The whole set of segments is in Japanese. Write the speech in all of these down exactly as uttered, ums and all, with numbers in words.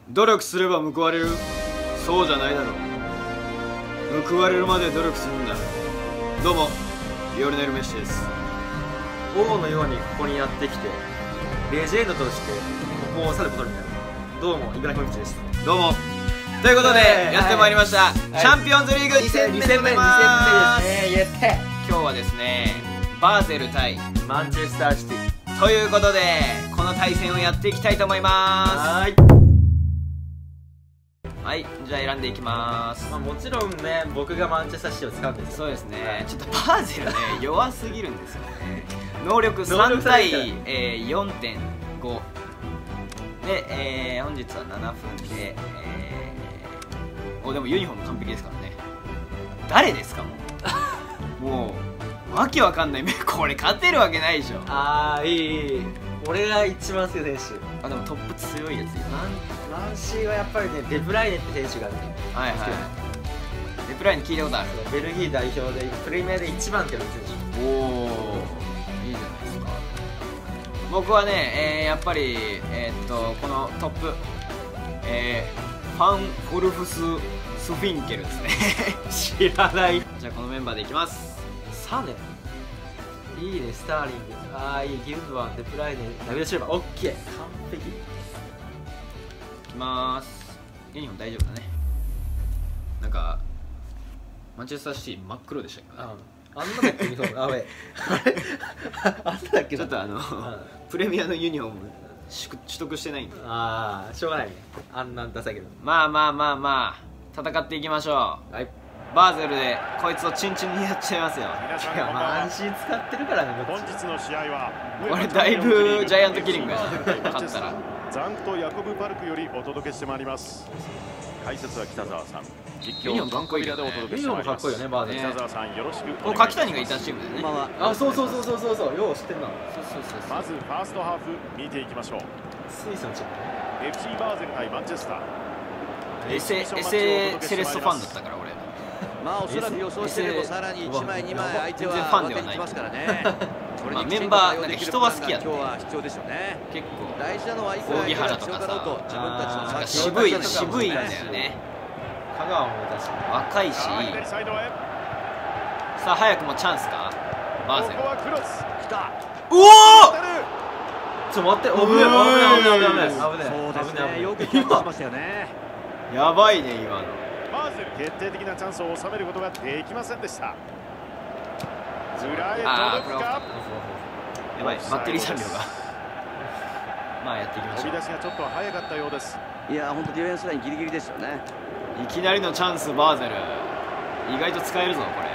努力すれば報われる。そうじゃないだろう。報われるまで努力するんだ。どうもリオネル・メッシです。 王のようにここにやってきてレジェンドとしてここを去ることになる。どうもイブラヒモビッチです。 どうもということでやってまいりました、はい、チャンピオンズリーグに戦目でございます。 ですね。やって今日はですねバーゼル対マンチェスターシティということでこの対戦をやっていきたいと思います。 はいはい、じゃあ選んでいきます。 まあ、もちろんね僕がマンチェスターシティを使うんですよ。 そうですね、はい、ちょっとバーゼルね弱すぎるんですよね。能力さん対、えー、よんてんご で、えー、本日はななふんで、えー、おでもユニフォーム完璧ですからね。誰ですかもうもうわけわかんないこれ勝てるわけないでしょ。 ああいいいい俺が一番好きな選手。 あでもトップ強いやついる。 マンシーはやっぱりねデブライネって選手がねはいはいデブライネ聞いたことある。 ベルギー代表でプレミアで一番って言われる選手。 おおいいじゃないですか。僕はね、えー、やっぱりえー、っとこのトップ、えー、ファン・ウルフス・スフィンケルですね知らない。 じゃあこのメンバーでいきます。 サネいいねスターリングああいいギルドワンデプライネダビド・シルバーオッケー完璧。 いきまーす。ユニフォーム大丈夫だね。なんかマンチェスターシティ真っ黒でしたけどね。 あんなだっけユニフォームあれあんなだっけ。 ちょっとあのプレミアのユニフォーム取得してないんで。 ああしょうがないねあんなんダサいけど。 まあまあまあまあ戦っていきましょう。はいバーゼルでこいつをチンチンにやっちゃいますよ。 いやマンシー使ってるからね本日の試合はこれだいぶジャイアントキリングやな勝ったら。 ザント・ヤコブ・パルクよりお届けしてまいります。解説は北澤さん、実況はかっこいいよね。 ユニフォームかっこいいよねバーゼル。 北澤さんよろしくこれ柿谷がいたチームだよね。 あそうそうそうそうそうそうよう知ってるな。 そうそうそうまずファーストハーフ見ていきましょう。 スイスのチームエフシー バーゼル対マンチェスター。 エセエセセレッソファンだったから俺。 まあおそらく予想してるとさらにいちまいにまい相手は全然ファンではないますからね。 まあメンバーなんか人は好きやった。 今日は必要でしょうね。 結構大事なのはいくら扇原とかさ自分たちのなんか渋い渋いんだよね。 香川もいたし若いし。さあ早くもチャンスかバーゼル。おおちょっと待って危ない危ない危ない危ない危ないそうですねよくキープしましたよね。 やばいね今の。 バーゼル決定的なチャンスを収めることができませんでした。裏へ届くか。 やばいバッテリー残量がまあやっていきましょう。 飛び出しがちょっと早かったようです。 いや本当ディフェンスラインギリギリですよね。 いきなりのチャンスバーゼル意外と使えるぞこれ。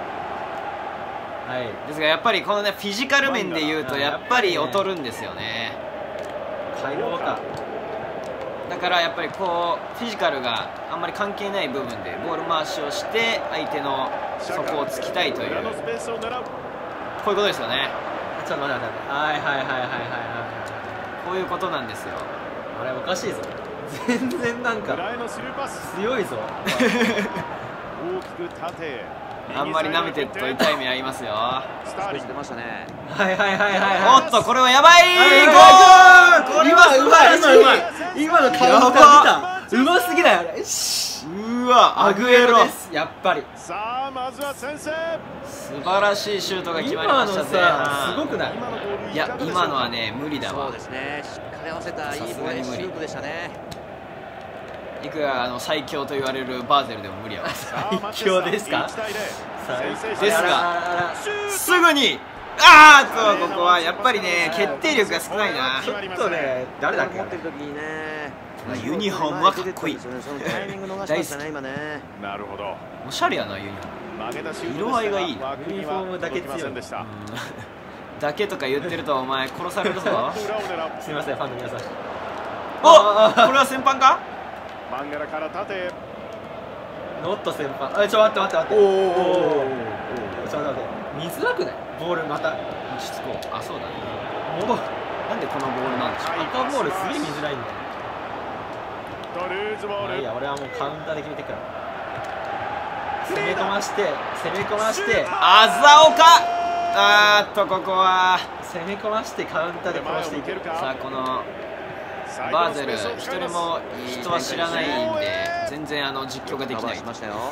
はいですがやっぱりこのねフィジカル面でいうとやっぱり劣るんですよね。 解放かだからやっぱりこうフィジカルがあんまり関係ない部分でボール回しをして相手の底を突きたいというこういうことですよね。 ちょっと待って待ってはいはいはいはいはいはいこういうことなんですよ。 あれおかしいぞ全然なんか強いぞ大きく縦へあんまり舐めてると痛い目合いますよ。 スターリング出ましたね。 はいはいはいはいおっとこれはやばいゴール。これはうまいうまい今のカウンター見たうますぎないあれ。 うわアグエロやっぱりさあまずは先制。 素晴らしいシュートが決まりましたね。 すごくない。 いや今のはね無理だわ。 そうですねしっかり合わせたいいボレーシュートでしたね。 いくらあの最強と言われるバーゼルでも無理やわ。 最強ですか。 ですがすぐにあーっとここはやっぱりね決定力が少ないな。 ちょっとね誰だっけ持ってる時にねユニフォームはかっこいい。 大好きね今ね。 なるほどおしゃれやなユニフォーム。色合いがいいな。 ユニフォームだけ強いだけとか言ってるとお前殺されるぞすみませんファンの皆さん。 おこれは先般か。 マンガラから縦へノット先般。あちょ待って待って待っておおちょっと待って見づらくないボールまた落ち着こう。あそうだね戻るなんでこのボールなんでしょう。 赤ボールすげえ見づらいんだよ。 ドルーズボール。 いいや俺はもうカウンターで決めてくから攻め込まして攻め込ましてあざおかあーっとここは攻め込ましてカウンターで殺していけるか。 さあこのバーゼル一人も人は知らないんで全然あの実況ができない。 ましたよ。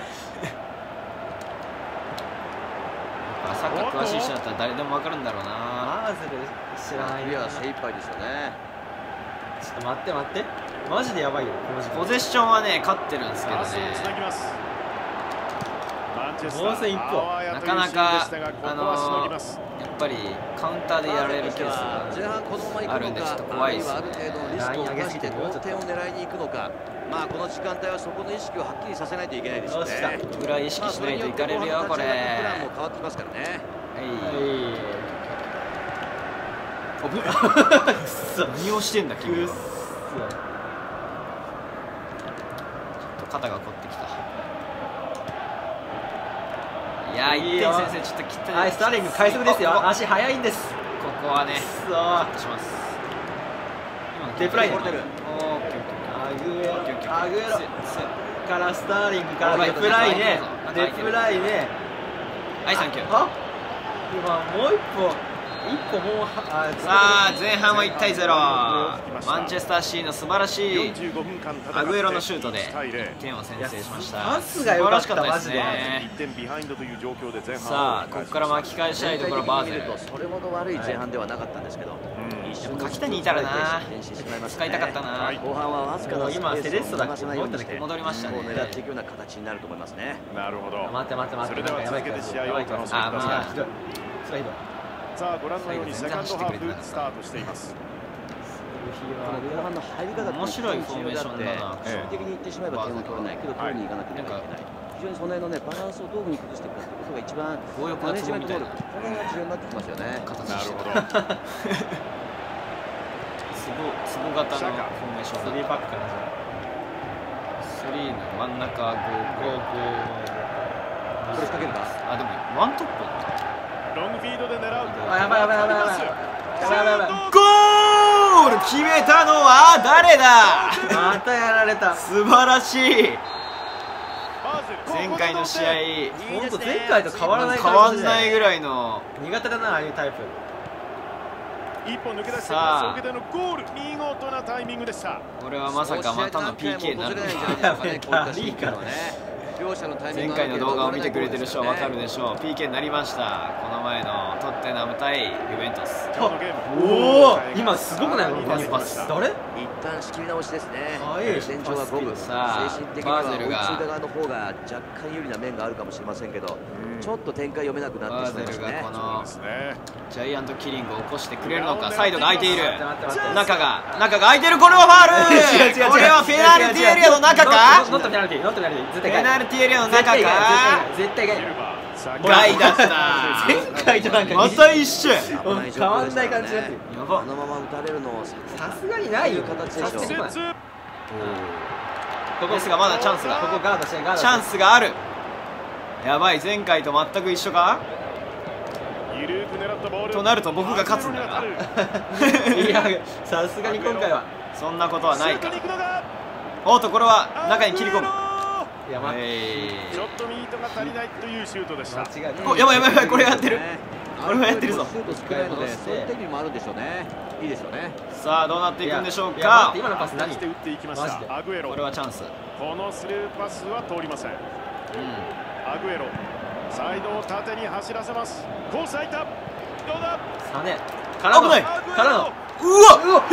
サッカー詳しい人だったら誰でも分かるんだろうな。 バーゼル知らない。 いや精一杯ですよね。 ちょっと待って待って、マジでやばいよこの時間。 ポゼッションはね勝ってるんですけどね、 防戦一方なかなかあのー、やっぱりカウンターでやられるケースがあるんでちょっと怖いですね。 ある程度のリスクを冒して同点を狙いに行くのか、まあこの時間帯はそこの意識をはっきりさせないといけないですよね。 ぐらい意識しないといかれるよこれ。 プランも変わってますからね。 おぶ何をしてんだ君は。ちょっと肩が凝ってきた。いやーいってん先生ちょっと切ったね。 はい、スターリング快速ですよ。足速いんです。 ここはねそうカットします。 デプライネ。 オーケーオッケーアグエロアグエロからスターリングからデプライネデプライネ。 はいサンキュー。 あ今もう一歩一歩もうはさあ前半はいちたいゼロ。マンチェスターシーの素晴らしいアグエロのシュートでいってんを先制しました。 パスが良かった素晴らしかったですマジで。 ね。さあここから巻き返したいところバーゼル。 それほど悪い前半ではなかったんですけど、 柿谷いたらな使いたかったな。 後半はわずかな今セレッソだっけ戻戻りましたね。 狙っていくような形になると思いますね。 なるほど。 待って待って待って、なんかやばいからやばいからあまあひどい。それひどい。 さあご覧のようにセカンドハーフスタートしています。 後半の入り方が面白いフォーメーションだな。 守備的にいってしまえば点を取れないけど取りに行かなければいけない。非常にその辺のねバランスをどういうふうに崩していくかということが一番強欲なツボみたいなこれが重要になってきますよね。 形なるほど。 ツボツボ型のフォーメーションだ。 スリーパックかなじゃスリーの真ん中ゴーゴーこれ仕掛けるか。 あでもワントップだった。 ロングフィードで狙う。 あやばいやばいやばいやばいやばいやばい。 ゴール決めたのは誰だ。 またやられた。 素晴らしい。前回の試合本当前回と変わらない変わんないぐらいの苦手だなああいうタイプ。 一歩抜け出してそこでのゴール見事なタイミングでした。 これはまさかまたの ピーケー になるのか。前回の動画を見てくれてる人は分かるでしょう。 ピーケー になりました。この前のトッテナム対ユベントス。 おお今すごくないのパス。 誰？ 一旦仕切り直しですね。戦場は五分。精さあ神的には追いついた側の方が若干有利な面があるかもしれませんけど、ちょっと展開読めなくなってしまいましたね。 バーゼルがこのジャイアントキリングを起こしてくれるのか。サイドが空いている。中が中が空いている。これはファール。これはペナルティーエリアの中か。 ノットペナルティーノットペナルティー絶対ペナルティーエリアの中か。 絶対外。 外だった前回となんかまた一緒。 変わんない感じになってる。 やば。 あのまま打たれるのをさすがにないよ形でしょう。 ここですがまだチャンスがここガードしてガードチャンスがある。やばい前回と全く一緒か。となると僕が勝つんだな。 いやさすがに今回はそんなことはないか。おっとこれは中に切り込む。 やばいちょっとミートが足りないというシュートでした。 おやばいやばいやばいこれやってる。これはやってるぞ。 シュート少ないのでそういった意味もあるんでしょうね。いいですよね。 さあどうなっていくんでしょういやか。 今のパス何？ して打っていきました。アグエロ。 これはチャンス。 このスルーパスは通りません。アグエロサイドを縦に走らせます。コース空いた。どうだ。 サネからの危ないからのうわえ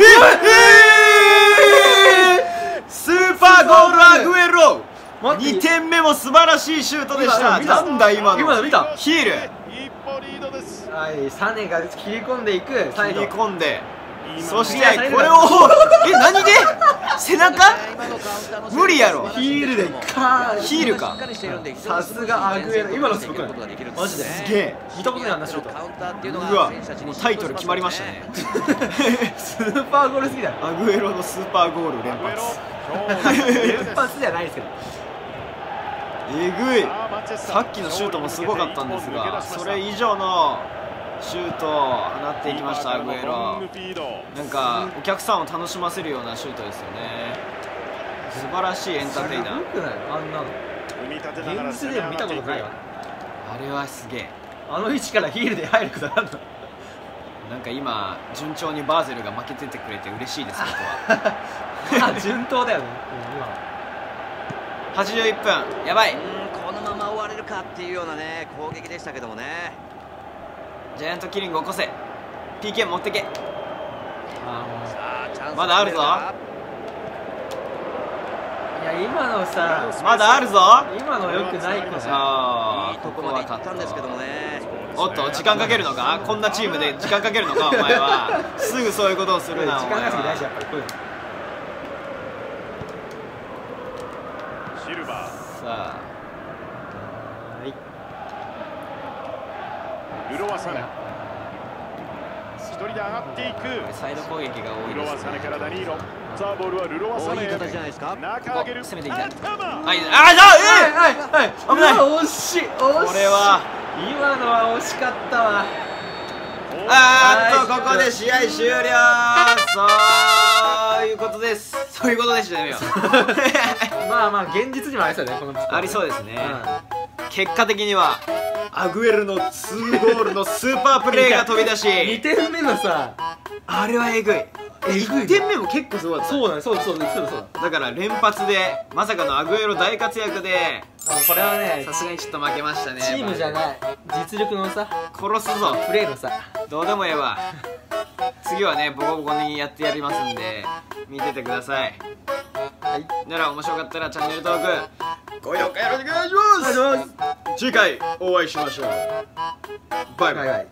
えスーパーゴールアグエロ。にてんめも素晴らしいシュートでした。なんだ今の。 今の見た。 ヒール。 一歩リードです。 はいサネが切り込んでいく。 切り込んで。そしてここれをえ何で背中無理やろ。 ヒールでかヒールか。 さすがアグエロ今のすごくないマジですげえ見たことないあんなシュート。 うわもうタイトル決まりましたね。 スーパーゴールすぎだよ。 アグエロのスーパーゴール連発。 連発じゃないですけどえぐい。さっきのシュートもすごかったんですがそれ以上のシュートを放っていきましたアグエロ。なんかお客さんを楽しませるようなシュートですよね。素晴らしいエンターテイナー。 すごくないあんなの現実でも見たことないわ。 あれはすげえ。 あの位置からヒールで入ることあるの。 なんか今順調にバーゼルが負けててくれて嬉しいです僕はまあ順当だよね、 はちじゅういっぷんやばい。 うんこのまま終われるかっていうようなね攻撃でしたけどもね。 ジャイアントキリング起こせ。 ピーケー 持ってけ。 さあチャンスまだあるぞ。 いや今のさまだあるぞ。 今の良くないかさら。 あいいとこまで行ったんですけどもね。 おっと時間かけるのか。こんなチームで時間かけるのかお前は。すぐそういうことをするな。 時間稼ぎ大事お前はやっぱりこういうの。 シルバー、 さあルロワサネ、一人で上がっていく。 サイド攻撃が多いルロですね。 ワサネからダニーロ。さあボールはルロワサネへ。 いい形じゃないですか。 中上げる。 攻めていきたい。 頭。 はい、ああ、だ、えはいはい危ない。 うわ惜しい惜しい。 これは今のは惜しかったわ。 あーっとここで試合終了。そういうことです。そういうことでしたね。 まあまあ現実にもありそうだねこのありそうですね。 う結果的にはアグエルのにゴールのスーパープレーが飛び出ん、にし、 てんめのさあれはえぐい。 えぐいいってんめも結構すごかった。 そうだねそうだそうだそうだそうだ。 だから連発でまさかのアグエロ大活躍で、 あこれはねさすがにちょっと負けましたね。 チームじゃない実力のさ殺すぞ。 プレーのさ。 どうでもええわ。次はねボコボコにやってやりますんで見ててください。 はいなら面白かったらチャンネル登録高評価よろしくお願いします。次回お会いしましょう。バイバイ。 バイバイ。